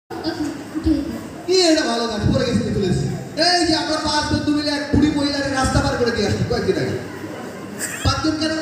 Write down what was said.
কি এটা ভালো গাছ পরে গেছে তুলেছি। এই যে আমরা 5 বন্ধু মিলে এক বুড়ি মহিলাকে রাস্তা পার করে দিয়ে আসছি কয়েকদিন আগে। 5 জন কেন